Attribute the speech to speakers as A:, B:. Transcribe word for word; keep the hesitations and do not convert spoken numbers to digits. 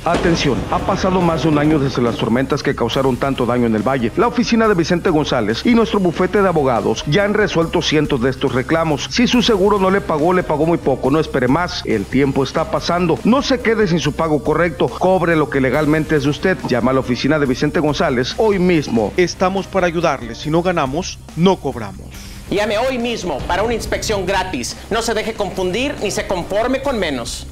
A: Atención, ha pasado más de un año desde las tormentas que causaron tanto daño en el valle. La oficina de Vicente González y nuestro bufete de abogados ya han resuelto cientos de estos reclamos. Si su seguro no le pagó, le pagó muy poco, no espere más. El tiempo está pasando. No se quede sin su pago correcto. Cobre lo que legalmente es de usted. Llama a la oficina de Vicente González hoy mismo. Estamos para ayudarle. Si no ganamos, no cobramos.
B: Llame hoy mismo para una inspección gratis. No se deje confundir ni se conforme con menos.